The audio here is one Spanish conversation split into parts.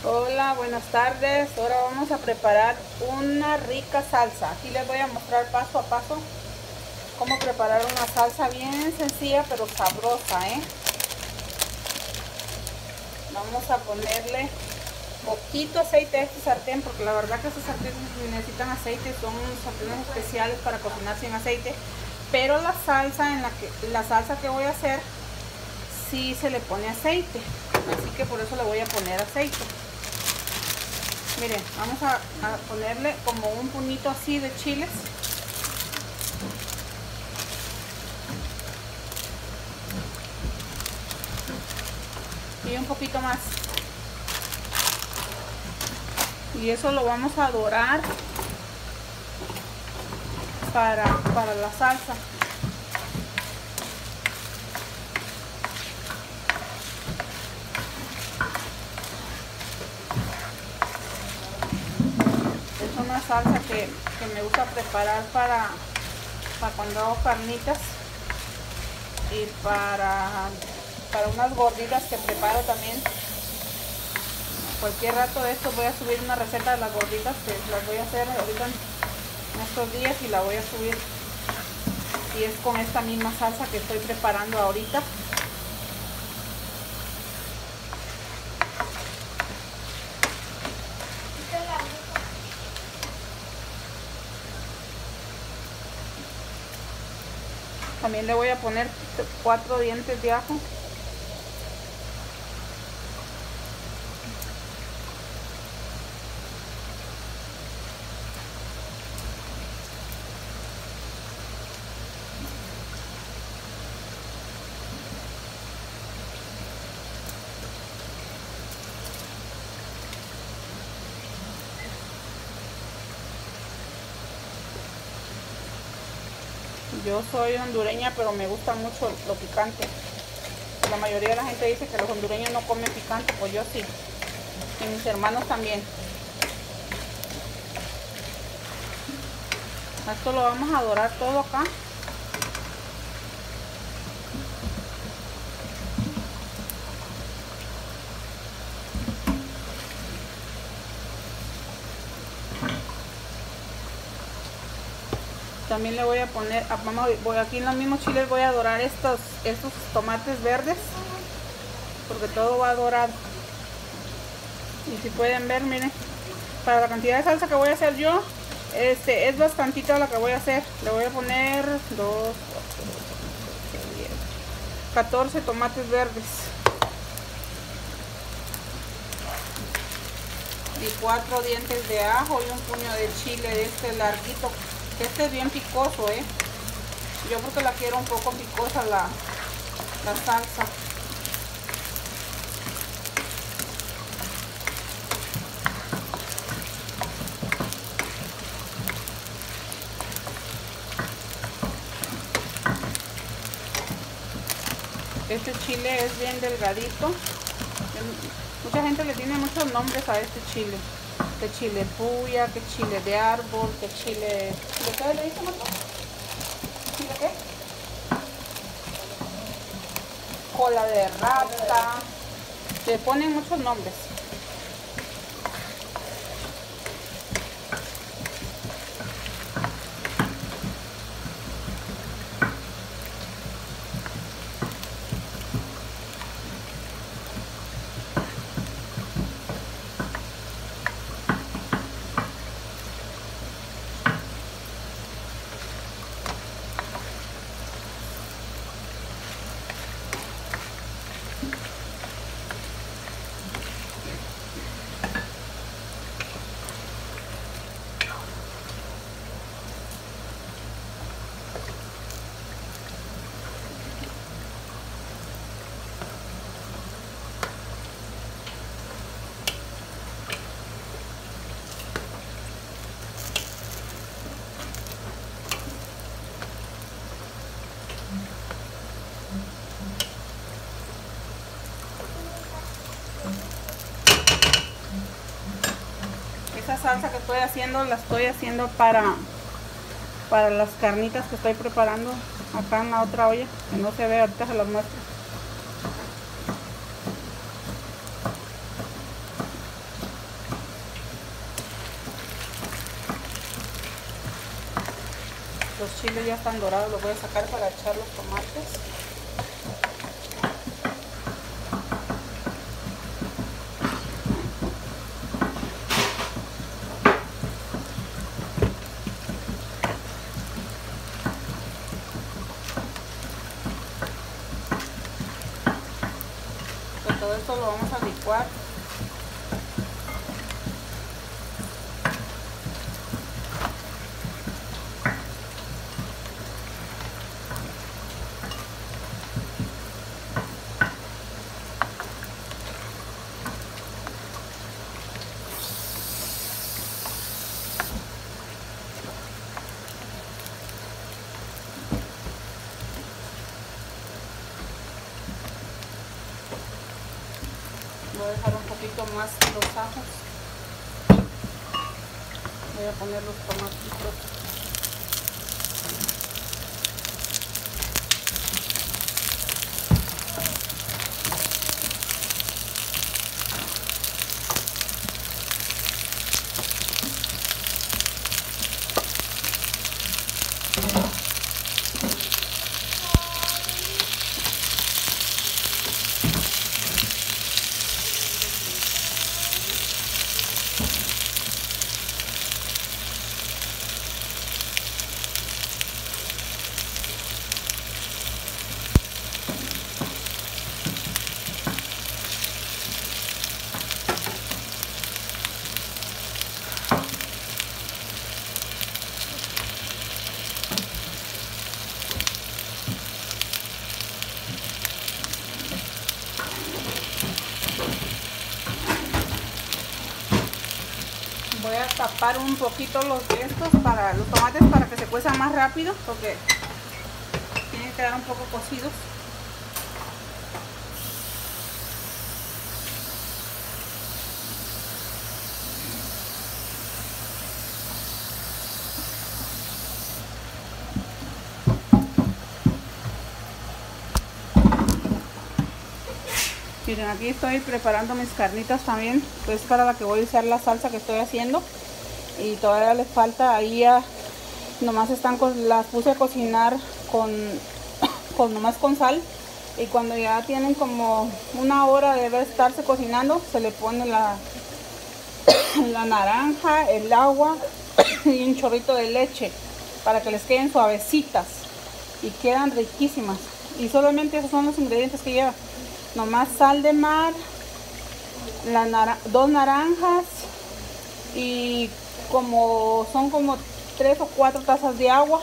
Hola, buenas tardes. Ahora vamos a preparar una rica salsa. Aquí les voy a mostrar paso a paso cómo preparar una salsa bien sencilla pero sabrosa, Vamos a ponerle poquito aceite a este sartén porque la verdad que estos sartenes necesitan aceite, son sartenes especiales para cocinar sin aceite. Pero la salsa que voy a hacer sí se le pone aceite, así que por eso le voy a poner aceite. Miren, vamos a ponerle como un puñito así de chiles. Y un poquito más. Y eso lo vamos a dorar para la salsa. Es una salsa que me gusta preparar para cuando hago carnitas y para unas gorditas que preparo también. Cualquier rato de esto voy a subir una receta de las gorditas que las voy a hacer ahorita en estos días y la voy a subir, y es con esta misma salsa que estoy preparando ahorita. También le voy a poner 4 dientes de ajo. Yo soy hondureña, pero me gusta mucho lo picante. La mayoría de la gente dice que los hondureños no comen picante, pues yo sí. Y mis hermanos también. Esto lo vamos a dorar todo acá. También le voy a poner, aquí en los mismos chiles voy a dorar estos tomates verdes, porque todo va dorado. Y si pueden ver, miren, para la cantidad de salsa que voy a hacer yo, es bastantita la que voy a hacer. Le voy a poner 14 tomates verdes y 4 dientes de ajo y un puño de chile de este larguito. Este es bien picoso, yo porque la quiero un poco picosa la salsa. Este chile es bien delgadito. Mucha gente le tiene muchos nombres a este chile. Que chile puya, que chile de árbol, que chile... ¿Qué le dicen, Marco? ¿Chile qué? Cola de rata. Le ponen muchos nombres. Esa salsa que estoy haciendo, la estoy haciendo para las carnitas que estoy preparando acá en la otra olla, que no se ve, ahorita se las muestro. Los chiles ya están dorados, los voy a sacar para echar los tomates. Pues todo esto lo vamos a licuar. Voy a dejar un poquito más los ajos. Voy a poner los tomatitos. Voy a tapar un poquito los de estos para los tomates para que se cuezan más rápido, porque tienen que quedar un poco cocidos. Miren, aquí estoy preparando mis carnitas también, pues para la que voy a usar la salsa que estoy haciendo. Y todavía les falta, ahí ya nomás las puse a cocinar nomás con sal. Y cuando ya tienen como una hora de estarse cocinando, se le pone la naranja, el agua y un chorrito de leche para que les queden suavecitas y quedan riquísimas. Y solamente esos son los ingredientes que lleva. Nomás sal de mar, 2 naranjas y son como 3 o 4 tazas de agua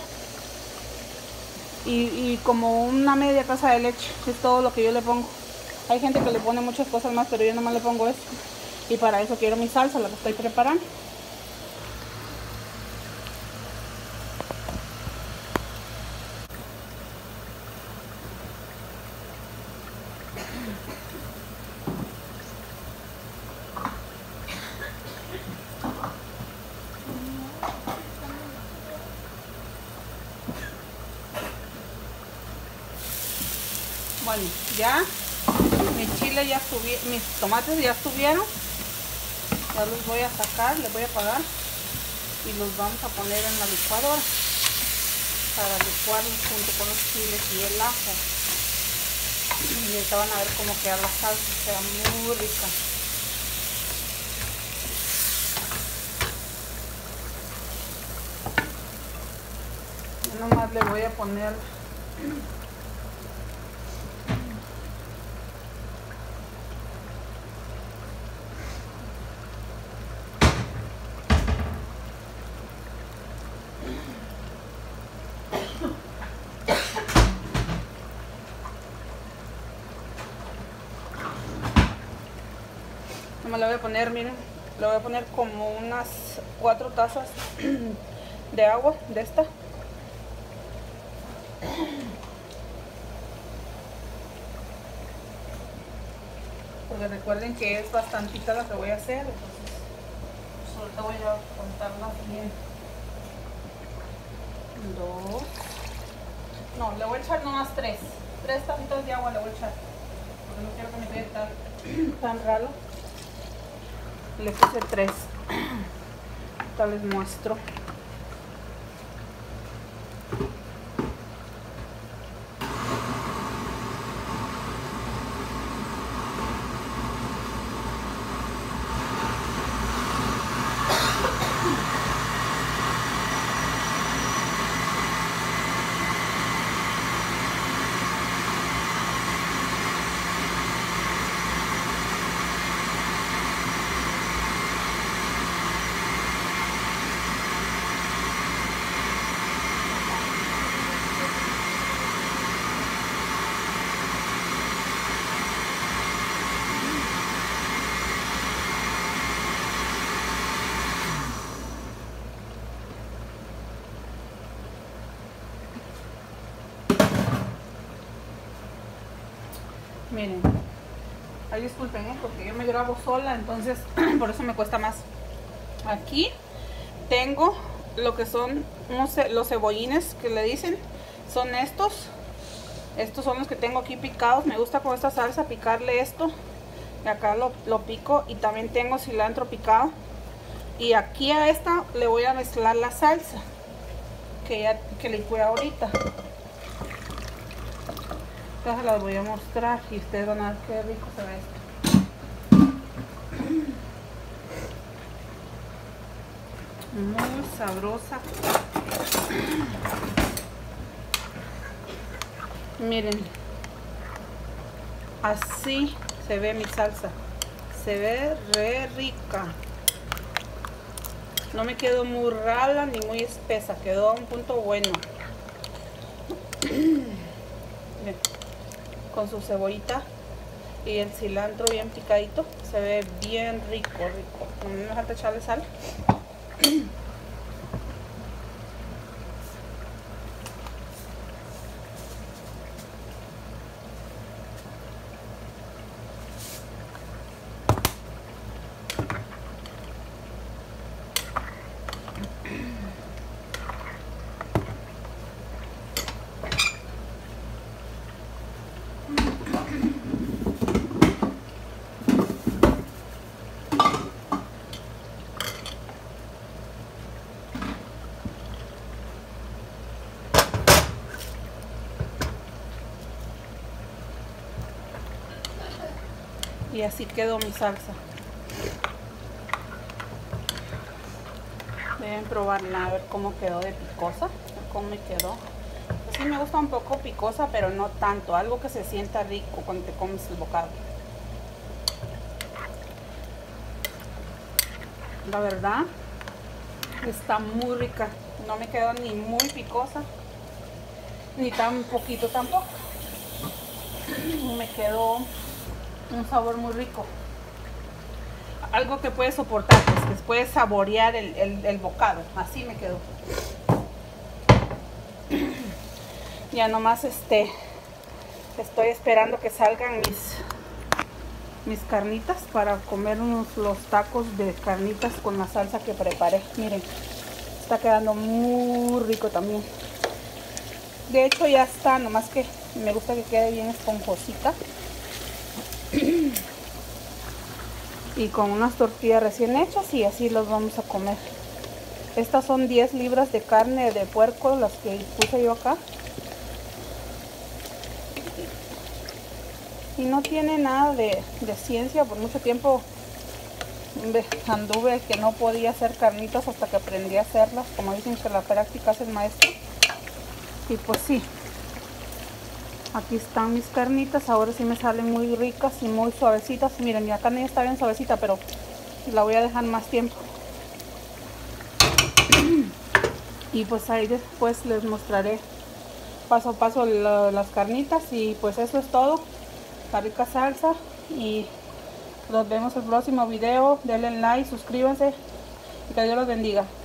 y como una media taza de leche. Es todo lo que yo le pongo. Hay gente que le pone muchas cosas más, pero yo nomás le pongo eso. Y para eso quiero mi salsa, la que estoy preparando. Bueno, ya mis tomates ya estuvieron. Ya los voy a sacar, les voy a apagar y los vamos a poner en la licuadora para licuarlos junto con los chiles y el ajo. Y ahorita van a ver cómo queda la salsa, queda muy rica. Yo nomás le voy a poner le voy a poner, miren, le voy a poner como unas 4 tazas de agua de esta. Porque recuerden que es bastantita la que voy a hacer, entonces pues ahorita voy a contarlas bien. 2, no, le voy a echar nomás 3 tacitas de agua le voy a echar, porque no quiero que me quede tan ralo. Le puse 3. Ahorita les muestro. Miren, ay, disculpen, porque yo me grabo sola, entonces por eso me cuesta más. Aquí tengo lo que son los cebollines que le dicen, son estos son los que tengo aquí picados. Me gusta con esta salsa picarle esto, y acá lo pico, y también tengo cilantro picado, y aquí a esta le voy a mezclar la salsa que licué ahorita. Entonces las voy a mostrar y ustedes van a ver qué rico se ve esto. Muy sabrosa. Miren, así se ve mi salsa. Se ve re rica. No me quedó muy rala ni muy espesa, quedó a un punto bueno. Miren, con su cebollita y el cilantro bien picadito, se ve bien rico. No me falta echarle sal. Y así quedó mi salsa. Deben probarla, a ver cómo quedó de picosa, cómo me quedó. Pues sí me gusta un poco picosa, pero no tanto, algo que se sienta rico cuando te comes el bocado. La verdad, está muy rica, no me quedó ni muy picosa, ni tan poquito tampoco. Me quedó un sabor muy rico, algo que puedes soportar, pues, que puedes saborear el bocado. Así me quedó. Ya nomás estoy esperando que salgan mis carnitas para comer los tacos de carnitas con la salsa que preparé. Miren, está quedando muy rico también. De hecho ya está, nomás que me gusta que quede bien esponjosita. Y con unas tortillas recién hechas, y así los vamos a comer. Estas son 10 libras de carne de puerco, las que puse yo acá. Y no tiene nada de ciencia. Por mucho tiempo anduve que no podía hacer carnitas hasta que aprendí a hacerlas. Como dicen que la práctica es el maestro. Y pues sí, aquí están mis carnitas. Ahora sí me salen muy ricas y muy suavecitas. Miren, la carne ya está bien suavecita, pero la voy a dejar más tiempo. Y pues ahí después les mostraré paso a paso las carnitas. Y pues eso es todo. La rica salsa. Y nos vemos en el próximo video. Denle like, suscríbanse. Y que Dios los bendiga.